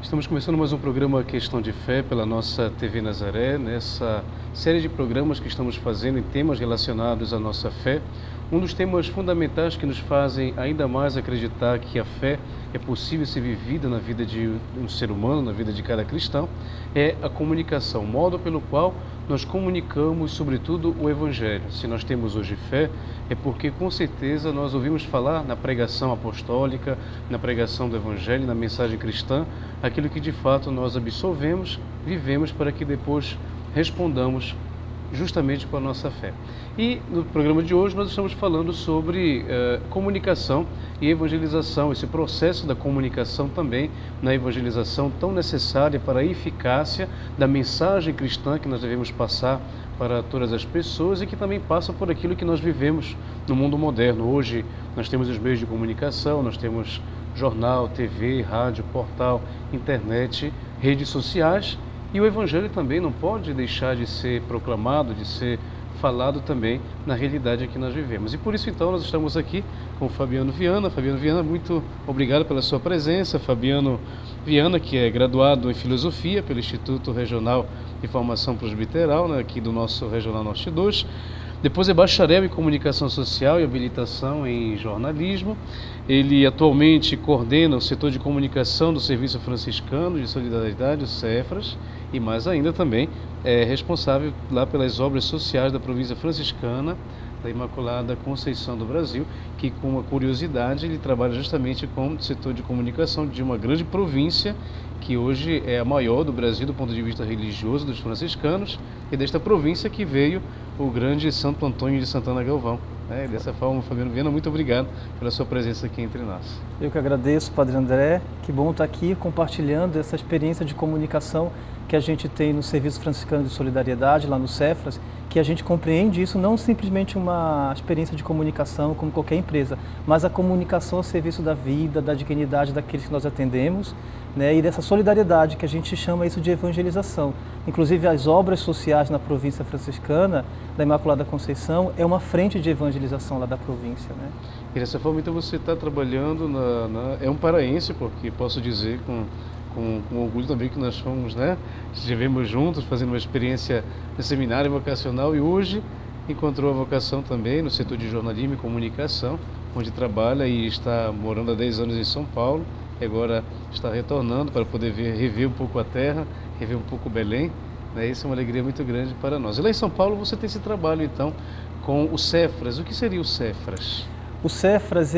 Estamos começando mais um programa Questão de Fé pela nossa TV Nazaré, nessa série de programas que estamos fazendo em temas relacionados à nossa fé. Um dos temas fundamentais que nos fazem ainda mais acreditar que a fé é possível ser vivida na vida de um ser humano, na vida de cada cristão, é a comunicação, o modo pelo qual nós comunicamos, sobretudo, o Evangelho. Se nós temos hoje fé, é porque com certeza nós ouvimos falar na pregação apostólica, na pregação do Evangelho, na mensagem cristã, aquilo que de fato nós absorvemos, vivemos para que depois respondamos justamente com a nossa fé. E no programa de hoje nós estamos falando sobre comunicação e evangelização, esse processo da comunicação também na evangelização tão necessária para a eficácia da mensagem cristã que nós devemos passar para todas as pessoas e que também passa por aquilo que nós vivemos no mundo moderno. Hoje nós temos os meios de comunicação, nós temos jornal, TV, rádio, portal, internet, redes sociais, e o Evangelho também não pode deixar de ser proclamado, de ser falado também na realidade que nós vivemos. E por isso então nós estamos aqui com o Fabiano Viana. Fabiano Viana, muito obrigado pela sua presença. Fabiano Viana, que é graduado em Filosofia pelo Instituto Regional de Formação Presbiteral, aqui do nosso Regional Norte 2. Depois é bacharel em Comunicação Social e habilitação em Jornalismo. Ele atualmente coordena o setor de comunicação do Serviço Franciscano de Solidariedade, o CEFRAS, e mais ainda também é responsável lá pelas obras sociais da província franciscana da Imaculada Conceição do Brasil, que, com uma curiosidade, ele trabalha justamente com o setor de comunicação de uma grande província que hoje é a maior do Brasil do ponto de vista religioso dos franciscanos, e desta província que veio o grande Santo Antônio de Santana Galvão. Dessa forma, Fabiano Viana, muito obrigado pela sua presença aqui entre nós. Eu que agradeço, Padre André. Que bom estar aqui compartilhando essa experiência de comunicação que a gente tem no Serviço Franciscano de Solidariedade, lá no CEFRAS, que a gente compreende isso não simplesmente uma experiência de comunicação como qualquer empresa, mas a comunicação a serviço da vida, da dignidade daqueles que nós atendemos, e dessa solidariedade que a gente chama isso de evangelização. Inclusive as obras sociais na província franciscana da Imaculada Conceição é uma frente de evangelização lá da província. E dessa forma então você está trabalhando, é um paraense, porque posso dizer com orgulho também que nós fomos, estivemos juntos fazendo uma experiência de seminário vocacional, e hoje encontrou a vocação também no setor de jornalismo e comunicação, onde trabalha e está morando há 10 anos em São Paulo, e agora está retornando para poder rever um pouco a terra, rever um pouco Belém. Isso é uma alegria muito grande para nós. E lá em São Paulo você tem esse trabalho então com o CEFRAS. O que seria o CEFRAS? O CEFRAS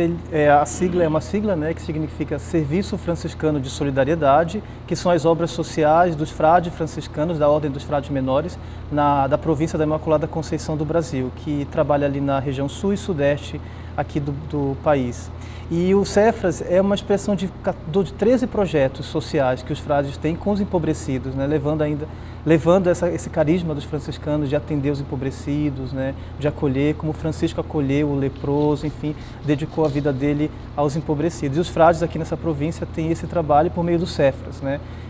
é uma sigla que significa Serviço Franciscano de Solidariedade, que são as obras sociais dos frades franciscanos, da Ordem dos Frades Menores, da província da Imaculada Conceição do Brasil, que trabalha ali na região sul e sudeste aqui do país. E o CEFRAS é uma expressão de 13 projetos sociais que os frades têm com os empobrecidos, levando esse carisma dos franciscanos de atender os empobrecidos, de acolher, como Francisco acolheu o leproso, enfim, dedicou a vida dele aos empobrecidos. E os frades aqui nessa província têm esse trabalho por meio do CEFRAS,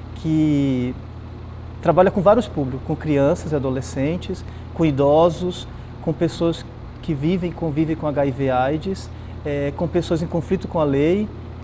que trabalha com vários públicos, com crianças e adolescentes, com idosos, com pessoas que convivem com HIV/AIDS, com pessoas em conflito com a lei,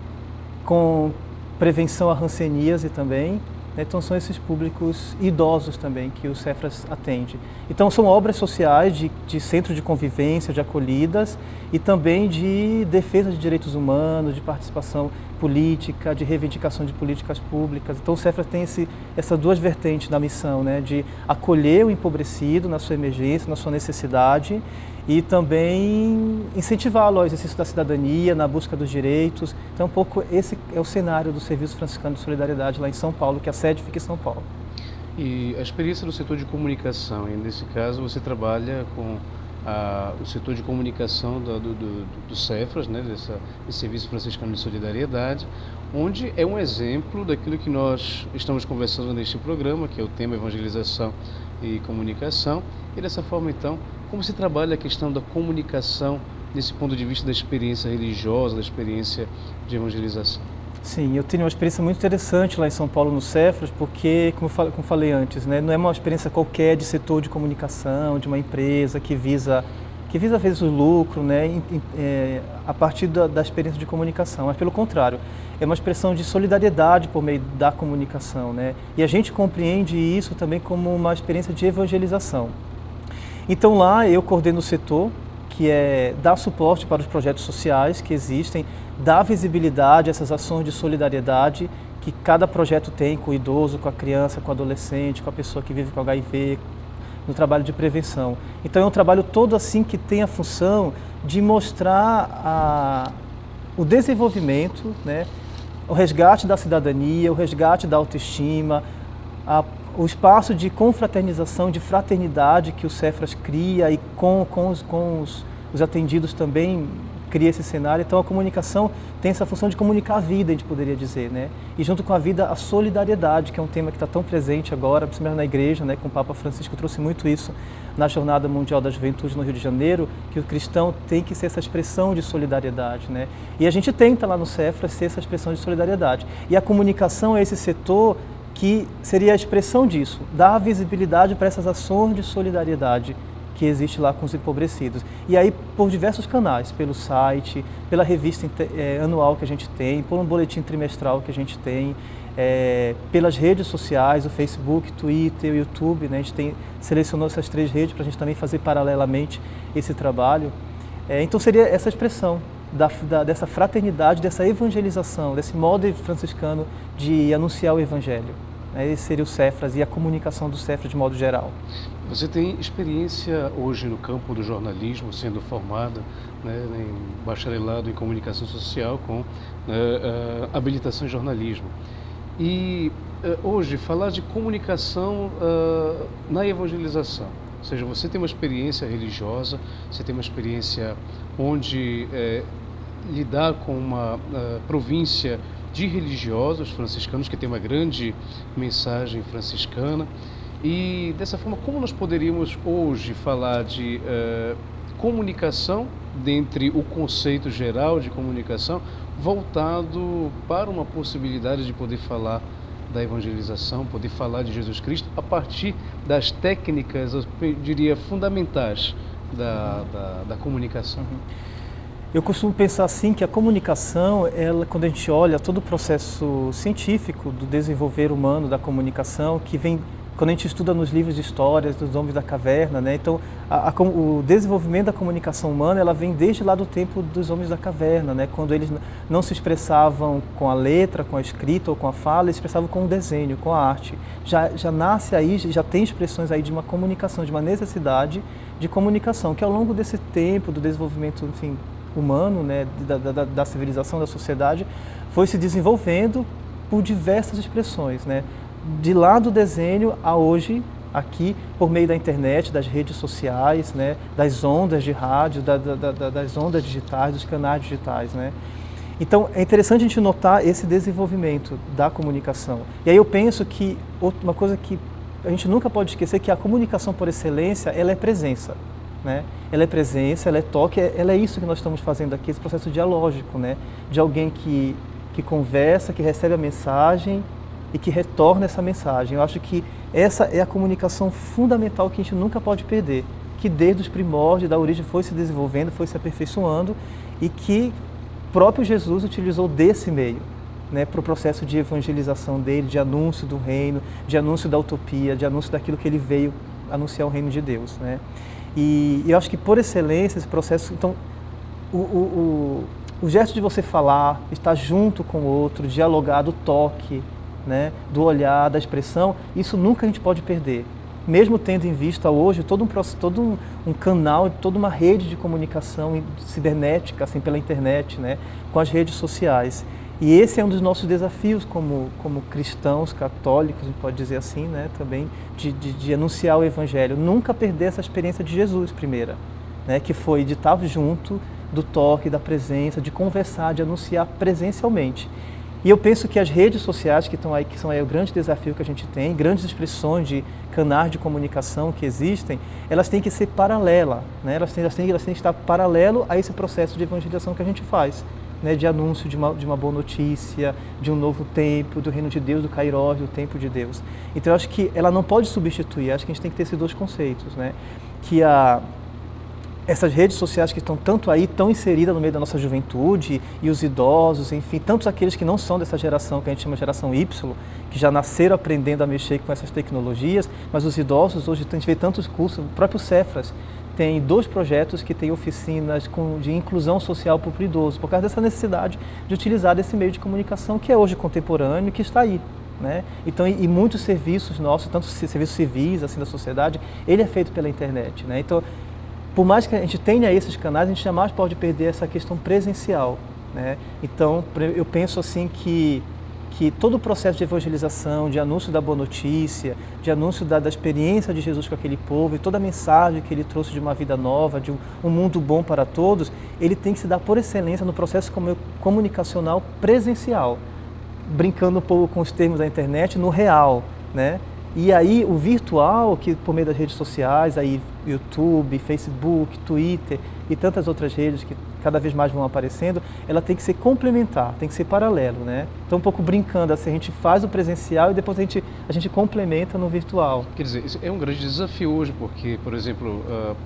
com prevenção à hanseníase também. Então são esses públicos idosos também que o CEFRAS atende. Então são obras sociais de centro de convivência, de acolhidas e também de defesa de direitos humanos, de participação política, de reivindicação de políticas públicas. Então o CEFRAS tem essas duas vertentes da missão, de acolher o empobrecido na sua emergência, na sua necessidade, e também incentivá-lo ao exercício da cidadania, na busca dos direitos. Então, um pouco esse é o cenário do Serviço Franciscano de Solidariedade lá em São Paulo, que a sede fica em São Paulo. E a experiência do setor de comunicação, e nesse caso você trabalha com o setor de comunicação do CEFRAS, desse Serviço Franciscano de Solidariedade, onde é um exemplo daquilo que nós estamos conversando neste programa, que é o tema evangelização e comunicação. E dessa forma, então, como se trabalha a questão da comunicação nesse ponto de vista da experiência religiosa, da experiência de evangelização? Sim, eu tenho uma experiência muito interessante lá em São Paulo no CEFRAS, porque, como falei antes, não é uma experiência qualquer de setor de comunicação, de uma empresa que visa que visa às vezes o lucro, né, a partir da experiência de comunicação, mas pelo contrário, é uma expressão de solidariedade por meio da comunicação, né, e a gente compreende isso também como uma experiência de evangelização. Então lá eu coordeno o setor, que é dar suporte para os projetos sociais que existem, dar visibilidade a essas ações de solidariedade que cada projeto tem com o idoso, com a criança, com o adolescente, com a pessoa que vive com HIV, no trabalho de prevenção. Então é um trabalho todo assim que tem a função de mostrar o desenvolvimento, né, o resgate da cidadania, o resgate da autoestima, o espaço de confraternização, de fraternidade que o Cefras cria e com os atendidos também cria esse cenário. Então a comunicação tem essa função de comunicar a vida, a gente poderia dizer, né? E junto com a vida, a solidariedade, que é um tema que está tão presente agora, principalmente na igreja, né? Com o Papa Francisco trouxe muito isso na Jornada Mundial da Juventude no Rio de Janeiro, que o cristão tem que ser essa expressão de solidariedade, né? E a gente tenta lá no Cefras ser essa expressão de solidariedade. E a comunicação é esse setor que seria a expressão disso, dar visibilidade para essas ações de solidariedade que existe lá com os empobrecidos. E aí, por diversos canais, pelo site, pela revista anual que a gente tem, por um boletim trimestral que a gente tem, pelas redes sociais, o Facebook, Twitter, o YouTube, né? A gente selecionou essas 3 redes para a gente também fazer paralelamente esse trabalho. Então seria essa expressão dessa fraternidade, dessa evangelização, desse modo franciscano de anunciar o Evangelho. Esse seria o Cefras e a comunicação do Cefras de modo geral. Você tem experiência hoje no campo do jornalismo, sendo formada, né, em bacharelado em comunicação social com habilitação em jornalismo. E hoje, falar de comunicação na evangelização, ou seja, você tem uma experiência religiosa, você tem uma experiência onde lidar com uma província de religiosos franciscanos que tem uma grande mensagem franciscana. E dessa forma, como nós poderíamos hoje falar de comunicação, dentre o conceito geral de comunicação, voltado para uma possibilidade de poder falar da evangelização, poder falar de Jesus Cristo a partir das técnicas, eu diria, fundamentais da comunicação? Eu costumo pensar assim que a comunicação, quando a gente olha todo o processo científico do desenvolver humano da comunicação, que vem quando a gente estuda nos livros de histórias dos homens da caverna, né? Então o desenvolvimento da comunicação humana, ela vem desde lá do tempo dos homens da caverna, né? Quando eles não se expressavam com a letra, com a escrita ou com a fala, eles se expressavam com o desenho, com a arte. Já nasce aí, já tem expressões aí de uma comunicação, de uma necessidade de comunicação, que ao longo desse tempo do desenvolvimento, enfim, humano, né, da civilização, da sociedade, foi se desenvolvendo por diversas expressões, né? De lá do desenho a hoje, aqui, por meio da internet, das redes sociais, né, das ondas de rádio, das ondas digitais, dos canais digitais, né? Então, é interessante a gente notar esse desenvolvimento da comunicação. E aí eu penso que uma coisa que a gente nunca pode esquecer é que a comunicação por excelência, ela é presença, né? Ela é presença, ela é toque, ela é isso que nós estamos fazendo aqui, esse processo dialógico, né? De alguém que conversa, que recebe a mensagem e que retorna essa mensagem. Eu acho que essa é a comunicação fundamental que a gente nunca pode perder, que desde os primórdios da origem foi se desenvolvendo, foi se aperfeiçoando e que o próprio Jesus utilizou desse meio, né, para o processo de evangelização dele, de anúncio do reino, de anúncio da utopia, de anúncio daquilo que ele veio anunciar o reino de Deus, né? E eu acho que por excelência esse processo, então, o gesto de você falar, estar junto com o outro, dialogar, do toque, né, do olhar, da expressão, isso nunca a gente pode perder. Mesmo tendo em vista hoje todo um canal, toda uma rede de comunicação cibernética, assim, pela internet, né, com as redes sociais. E esse é um dos nossos desafios como cristãos católicos, a gente pode dizer assim, né, também, de anunciar o Evangelho. Nunca perder essa experiência de Jesus, primeira, né, que foi de estar junto, do toque, da presença, de conversar, de anunciar presencialmente. E eu penso que as redes sociais que estão aí, que são aí o grande desafio que a gente tem, grandes expressões de canais de comunicação que existem, elas têm que ser paralelas, né? Elas têm que estar paralelo a esse processo de evangelização que a gente faz, né? De anúncio de uma boa notícia, de um novo tempo, do reino de Deus, do Kairos, do tempo de Deus. Então eu acho que ela não pode substituir, acho que a gente tem que ter esses dois conceitos, né? Que essas redes sociais que estão tanto aí, tão inseridas no meio da nossa juventude, e os idosos, enfim, tantos aqueles que não são dessa geração, que a gente chama de geração Y, que já nasceram aprendendo a mexer com essas tecnologias, mas os idosos, hoje a gente vê tantos cursos, o próprio Cefras tem 2 projetos que têm oficinas de inclusão social para o idoso, por causa dessa necessidade de utilizar esse meio de comunicação que é hoje contemporâneo e que está aí. Né? Então, e muitos serviços nossos, tanto serviços civis assim da sociedade, ele é feito pela internet. Né? Então, por mais que a gente tenha esses canais, a gente jamais pode perder essa questão presencial. Né? Então, eu penso assim que todo o processo de evangelização, de anúncio da boa notícia, de anúncio da experiência de Jesus com aquele povo e toda a mensagem que ele trouxe de uma vida nova, de um mundo bom para todos, ele tem que se dar por excelência no processo comunicacional presencial, brincando um pouco com os termos da internet, no real, né? E aí o virtual, que por meio das redes sociais, aí YouTube, Facebook, Twitter e tantas outras redes que cada vez mais vão aparecendo, ela tem que ser complementar, tem que ser paralelo, né? Então um pouco brincando, assim, a gente faz o presencial e depois a gente complementa no virtual. Quer dizer, isso é um grande desafio hoje, porque, por exemplo,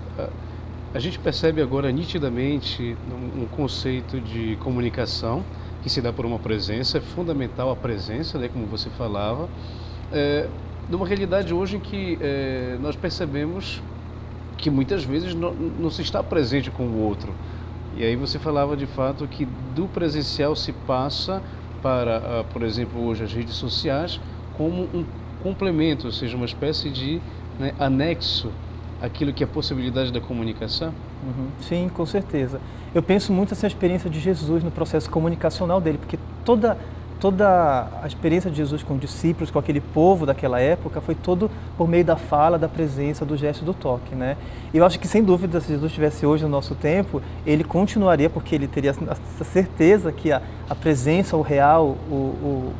a gente percebe agora nitidamente um conceito de comunicação que se dá por uma presença, é fundamental a presença, né, como você falava, numa realidade hoje em que nós percebemos que muitas vezes não se está presente com o outro. E aí você falava de fato que do presencial se passa para, por exemplo, hoje as redes sociais como um complemento, ou seja, uma espécie de, né, anexo àquilo que é a possibilidade da comunicação? Uhum. Sim, com certeza. Eu penso muito nessa experiência de Jesus no processo comunicacional dele, porque toda a experiência de Jesus com os discípulos, com aquele povo daquela época, foi todo por meio da fala, da presença, do gesto, do toque, né? E eu acho que, sem dúvida, se Jesus estivesse hoje no nosso tempo, ele continuaria, porque ele teria a certeza que a presença, o real, o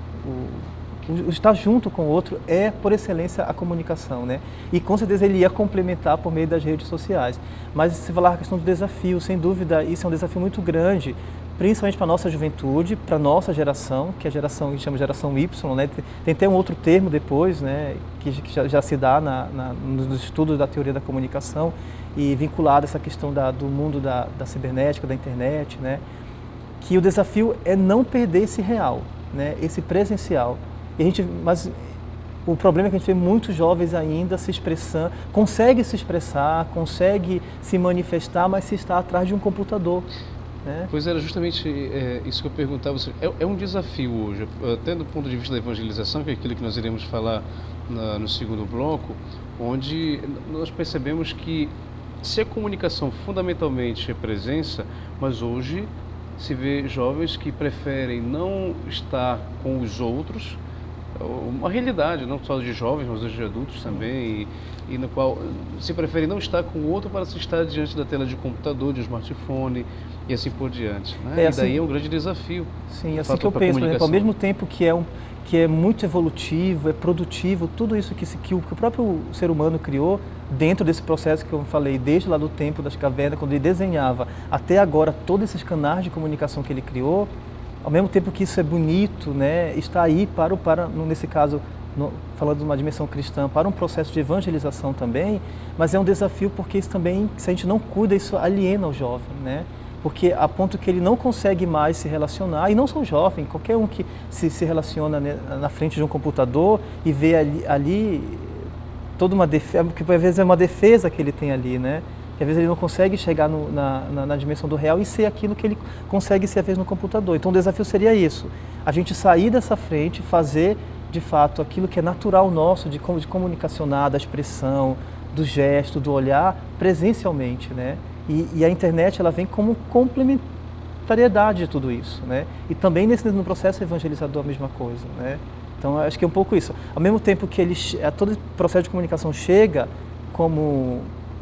estar junto com o outro é, por excelência, a comunicação, né? E com certeza ele ia complementar por meio das redes sociais. Mas se falar a questão do desafio, sem dúvida, isso é um desafio muito grande, principalmente para a nossa juventude, para a nossa geração, que é a geração que a gente chama de geração Y, né? Tem até um outro termo depois, né, que já se dá nos estudos da teoria da comunicação e vinculado a essa questão do mundo da cibernética, da internet, né? Que o desafio é não perder esse real, né, esse presencial. Mas o problema é que a gente vê muitos jovens ainda se expressando, consegue se expressar, consegue se manifestar, mas se está atrás de um computador. Né? Pois era justamente isso que eu perguntava. É um desafio hoje, até do ponto de vista da evangelização, que é aquilo que nós iremos falar no segundo bloco, onde nós percebemos que se a comunicação fundamentalmente é presença, mas hoje se vê jovens que preferem não estar com os outros, uma realidade, não só de jovens, mas de adultos também, e no qual se prefere não estar com o outro para se estar diante da tela de computador, de smartphone e assim por diante. Né? Assim, e daí é um grande desafio. Sim, assim que eu penso, por exemplo, ao mesmo tempo que é muito evolutivo, é produtivo, tudo isso que o próprio ser humano criou dentro desse processo que eu falei, desde lá do tempo das cavernas, quando ele desenhava, até agora, todos esses canais de comunicação que ele criou, ao mesmo tempo que isso é bonito, né, está aí nesse caso, falando de uma dimensão cristã, para um processo de evangelização também, mas é um desafio porque isso também, se a gente não cuida, isso aliena o jovem, né? Porque a ponto que ele não consegue mais se relacionar, e não só o jovem, qualquer um que se relaciona na frente de um computador e vê ali toda uma defesa, porque às vezes é uma defesa que ele tem ali, né? Que às vezes ele não consegue chegar na dimensão do real e ser aquilo que ele consegue ser às vezes no computador. Então o desafio seria isso, a gente sair dessa frente, fazer de fato aquilo que é natural nosso, de comunicacionar, da expressão, do gesto, do olhar, presencialmente, né? E a internet ela vem como complementariedade de tudo isso, né? E também no processo evangelizador a mesma coisa, né? Então acho que é um pouco isso. Ao mesmo tempo que todo o processo de comunicação chega como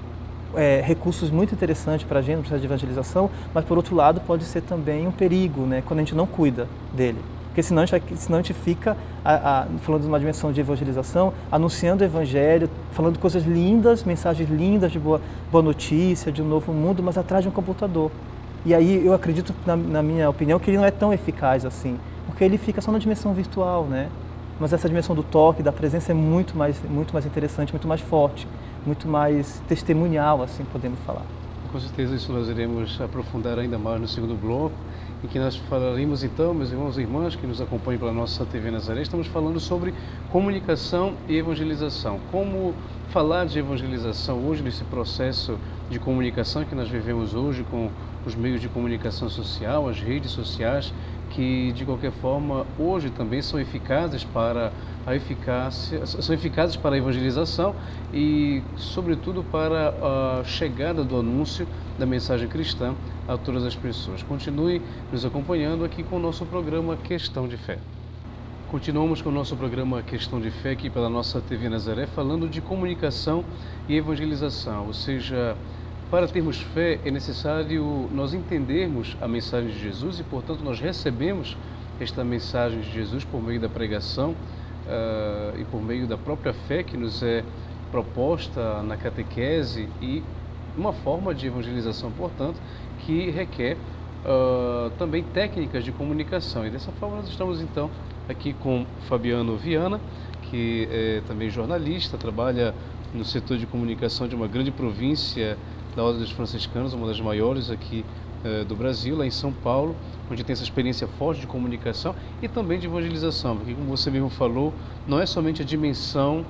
recursos muito interessantes para a gente no processo de evangelização, mas por outro lado pode ser também um perigo, né? Quando a gente não cuida dele. Porque senão a gente fica, falando de uma dimensão de evangelização, anunciando o evangelho, falando coisas lindas, mensagens lindas de boa notícia, de um novo mundo, mas atrás de um computador. E aí eu acredito, na minha opinião, que ele não é tão eficaz assim, porque ele fica só na dimensão virtual, né? Mas essa dimensão do toque, da presença é muito mais interessante, muito mais forte, muito mais testemunhal, assim podemos falar. Com certeza isso nós iremos aprofundar ainda mais no segundo bloco, em que nós falaremos então, meus irmãos e irmãs que nos acompanham pela nossa TV Nazaré, estamos falando sobre comunicação e evangelização. Como falar de evangelização hoje, nesse processo de comunicação que nós vivemos hoje com os meios de comunicação social, as redes sociais, que de qualquer forma hoje também são eficazes para a evangelização e sobretudo para a chegada do anúncio da mensagem cristã a todas as pessoas. Continue nos acompanhando aqui com o nosso programa Questão de Fé. Continuamos com o nosso programa Questão de Fé aqui pela nossa TV Nazaré, falando de comunicação e evangelização, ou seja, para termos fé é necessário nós entendermos a mensagem de Jesus e, portanto, nós recebemos esta mensagem de Jesus por meio da pregação e por meio da própria fé que nos é proposta na catequese e uma forma de evangelização, portanto, que requer também técnicas de comunicação. E dessa forma nós estamos então aqui com Fabiano Viana, que é também jornalista, trabalha no setor de comunicação de uma grande província da Ordem dos Franciscanos, uma das maiores aqui do Brasil, lá em São Paulo, onde tem essa experiência forte de comunicação e também de evangelização, porque como você mesmo falou, não é somente a dimensão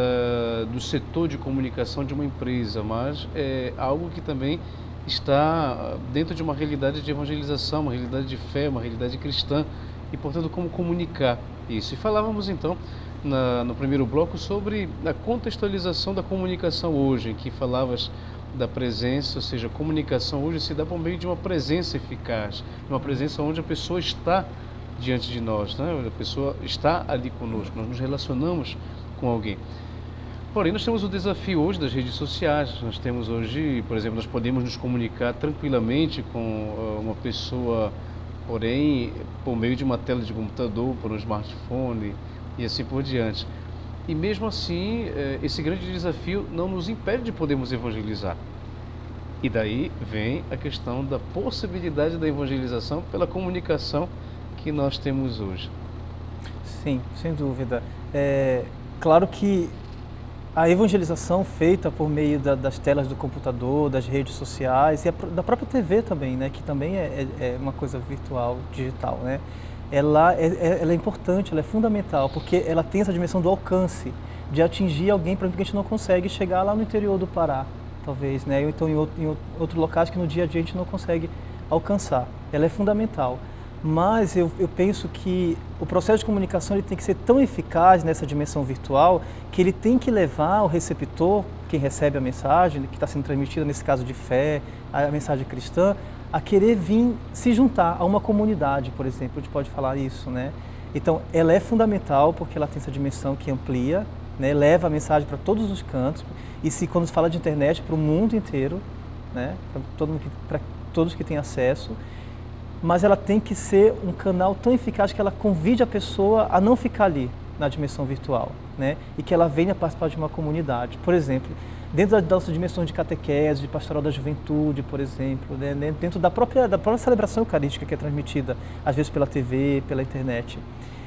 do setor de comunicação de uma empresa, mas é algo que também está dentro de uma realidade de evangelização, uma realidade de fé, uma realidade cristã e, portanto, como comunicar isso. E falávamos então no primeiro bloco sobre a contextualização da comunicação hoje, em que falavas da presença, ou seja, a comunicação hoje se dá por meio de uma presença eficaz, uma presença onde a pessoa está diante de nós, né? A pessoa está ali conosco, nós nos relacionamos com alguém. Porém, nós temos o desafio hoje das redes sociais, nós temos hoje, por exemplo, nós podemos nos comunicar tranquilamente com uma pessoa, porém, por meio de uma tela de computador, por um smartphone e assim por diante. E mesmo assim, esse grande desafio não nos impede de podermos evangelizar. E daí vem a questão da possibilidade da evangelização pela comunicação que nós temos hoje. Sim, sem dúvida. Claro que a evangelização feita por meio das telas do computador, das redes sociais e da própria TV também, né, que também é uma coisa virtual, digital, né? Ela é importante, ela é fundamental, porque ela tem essa dimensão do alcance, de atingir alguém, por exemplo, que a gente não consegue chegar lá no interior do Pará, talvez, né? Ou então em outros locais que no dia a dia a gente não consegue alcançar. Ela é fundamental. Mas eu penso que o processo de comunicação ele tem que ser tão eficaz nessa dimensão virtual que ele tem que levar o receptor, quem recebe a mensagem, que está sendo transmitida, nesse caso de fé, a mensagem cristã, a querer vir se juntar a uma comunidade, por exemplo, a gente pode falar isso, né? Então, ela é fundamental porque ela tem essa dimensão que amplia, né? Leva a mensagem para todos os cantos e quando se fala de internet, para o mundo inteiro, né? Para todos que têm acesso, mas ela tem que ser um canal tão eficaz que ela convide a pessoa a não ficar ali na dimensão virtual, né? E que ela venha participar de uma comunidade. Por exemplo, dentro das nossas dimensões de catequese, de pastoral da juventude, por exemplo, né? Dentro da própria celebração eucarística que é transmitida, às vezes pela TV, pela internet.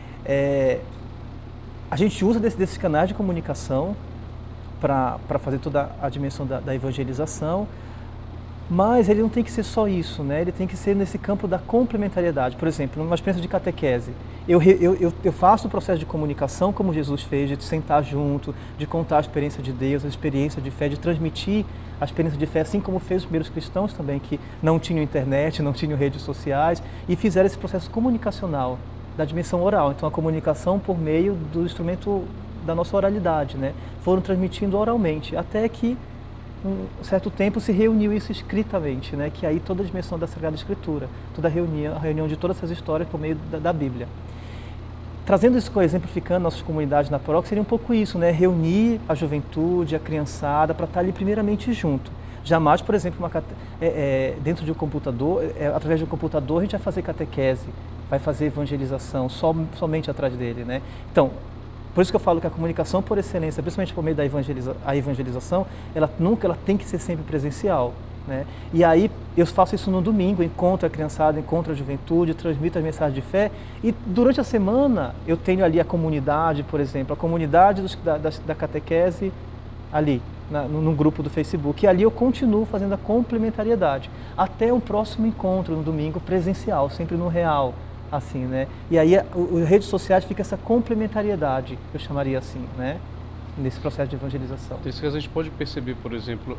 A gente usa desses canais de comunicação para fazer toda a dimensão da evangelização, mas ele não tem que ser só isso, né? Ele tem que ser nesse campo da complementariedade. Por exemplo, numa experiência de catequese, eu faço o processo de comunicação como Jesus fez, de sentar junto, de contar a experiência de Deus, a experiência de fé, de transmitir a experiência de fé, assim como fez os primeiros cristãos também, que não tinham internet, não tinham redes sociais, e fizeram esse processo comunicacional da dimensão oral. Então, a comunicação por meio do instrumento da nossa oralidade, né? Foram transmitindo oralmente, até que um certo tempo se reuniu isso escritamente, né? Que aí toda a dimensão da Sagrada Escritura, toda a reunião de todas essas histórias por meio da Bíblia. Trazendo isso, exemplificando nossas comunidades na paróquia, seria um pouco isso, né? Reunir a juventude, a criançada, para estar ali primeiramente junto. Jamais, por exemplo, dentro de um computador, através de um computador, a gente vai fazer catequese, vai fazer evangelização somente atrás dele, né? Então, por isso que eu falo que a comunicação por excelência, principalmente por meio da evangelização, ela tem que ser sempre presencial, né? E aí eu faço isso no domingo, encontro a criançada, encontro a juventude, transmito as mensagens de fé e durante a semana eu tenho ali a comunidade, por exemplo, a comunidade da catequese ali, num grupo do Facebook. E ali eu continuo fazendo a complementariedade, até o próximo encontro, no domingo, presencial, sempre no real, assim, né? E aí, as redes sociais fica essa complementariedade, eu chamaria assim, né? Nesse processo de evangelização. Nesse caso, a gente pode perceber, por exemplo,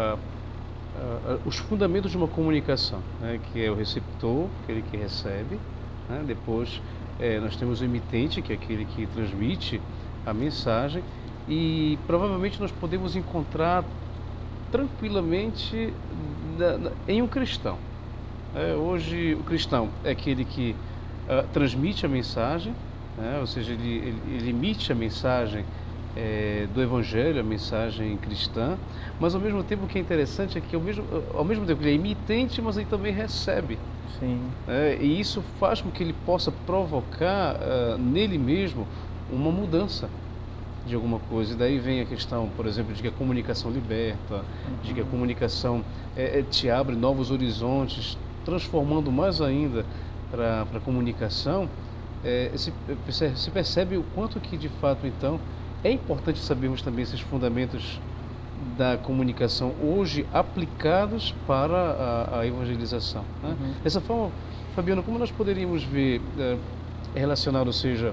os fundamentos de uma comunicação, né? Que é o receptor, aquele que recebe, né? Depois, nós temos o emitente, que é aquele que transmite a mensagem, e provavelmente nós podemos encontrar tranquilamente em um cristão. Hoje o cristão é aquele que transmite a mensagem, né? Ou seja, ele emite a mensagem do Evangelho, a mensagem cristã, mas ao mesmo tempo o que é interessante é que ao mesmo tempo ele é emitente, mas ele também recebe. Sim. E isso faz com que ele possa provocar nele mesmo uma mudança de alguma coisa. E daí vem a questão, por exemplo, de que a comunicação liberta, de que a comunicação te abre novos horizontes, transformando mais ainda para a comunicação. Se percebe o quanto que, de fato, então, é importante sabermos também esses fundamentos da comunicação hoje aplicados para a evangelização, né? Dessa forma, Fabiano, como nós poderíamos ver, relacionado, ou seja,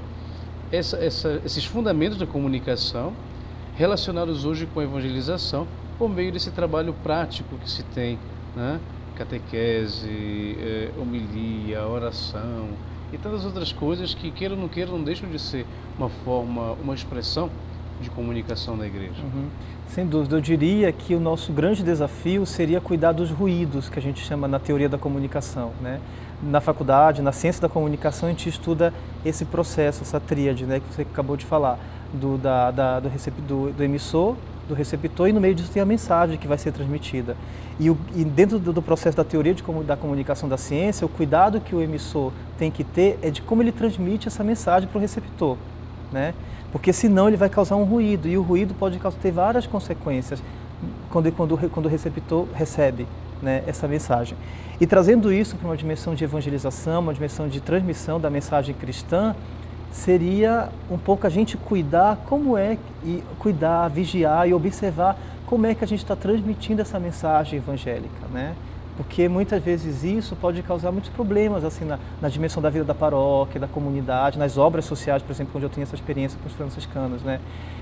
esses fundamentos da comunicação relacionados hoje com a evangelização por meio desse trabalho prático que se tem, né? Catequese, homilia, oração e tantas outras coisas que, queira ou não queira, não deixam de ser uma expressão de comunicação da igreja. Sem dúvida, eu diria que o nosso grande desafio seria cuidar dos ruídos, que a gente chama na teoria da comunicação, né? Na faculdade, na ciência da comunicação, a gente estuda esse processo, essa tríade, né, que você acabou de falar, do emissor, do receptor, e no meio disso tem a mensagem que vai ser transmitida. E dentro do processo da teoria da comunicação da ciência, o cuidado que o emissor tem que ter é de como ele transmite essa mensagem para o receptor, né? Porque senão ele vai causar um ruído, e o ruído pode ter várias consequências quando o receptor recebe, né, essa mensagem. E trazendo isso para uma dimensão de evangelização, uma dimensão de transmissão da mensagem cristã, seria um pouco a gente cuidar cuidar, vigiar e observar como é que a gente está transmitindo essa mensagem evangélica, né? Porque muitas vezes isso pode causar muitos problemas assim na dimensão da vida da paróquia, da comunidade, nas obras sociais, por exemplo, onde eu tenho essa experiência com os franciscanos, né?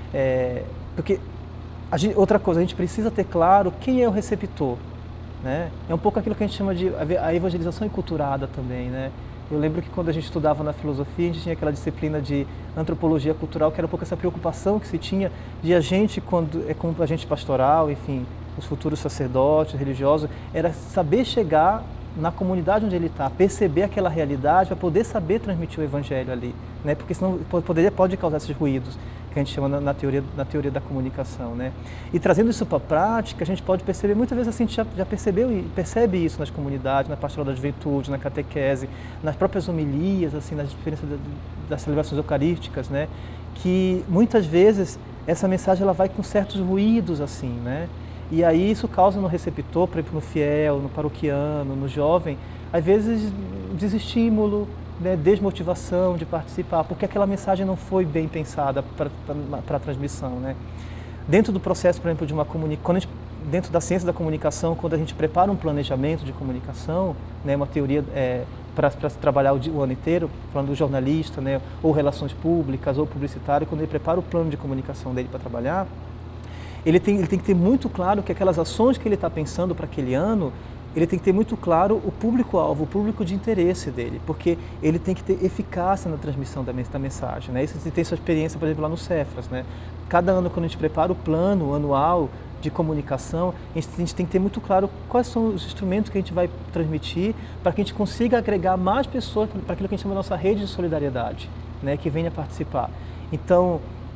Porque outra coisa, a gente precisa ter claro quem é o receptor, né? É um pouco aquilo que a gente chama de a evangelização enculturada também, né? Eu lembro que quando a gente estudava na filosofia, a gente tinha aquela disciplina de antropologia cultural, que era um pouco essa preocupação que se tinha de a gente, como agente pastoral, enfim, os futuros sacerdotes, religiosos, era saber chegar na comunidade onde ele está, perceber aquela realidade para poder saber transmitir o evangelho ali, né? Porque senão pode causar esses ruídos que a gente chama na teoria da comunicação, né? E trazendo isso para a prática, a gente pode perceber, muitas vezes assim, a gente já percebeu e percebe isso nas comunidades, na pastoral da juventude, na catequese, nas próprias homilias, assim, nas experiências das celebrações eucarísticas, né? Que muitas vezes essa mensagem ela vai com certos ruídos, assim, né? E aí isso causa no receptor, por exemplo, no fiel, no paroquiano, no jovem, às vezes desestímulo, né, desmotivação de participar, porque aquela mensagem não foi bem pensada para a transmissão, né? Dentro do processo, por exemplo, de uma comunicação, dentro da ciência da comunicação, quando a gente prepara um planejamento de comunicação, né, uma teoria para trabalhar o ano inteiro, falando do jornalista, né, ou relações públicas, ou publicitário, quando ele prepara o plano de comunicação dele para trabalhar, ele tem que ter muito claro que aquelas ações que ele está pensando para aquele ano, ele tem que ter muito claro o público-alvo, o público de interesse dele, porque ele tem que ter eficácia na transmissão da mensagem, né? Isso você tem sua experiência, por exemplo, lá no Cefras, né? Cada ano, quando a gente prepara o plano anual de comunicação, a gente tem que ter muito claro quais são os instrumentos que a gente vai transmitir para que a gente consiga agregar mais pessoas para aquilo que a gente chama de nossa rede de solidariedade, né? Que venha participar. Então,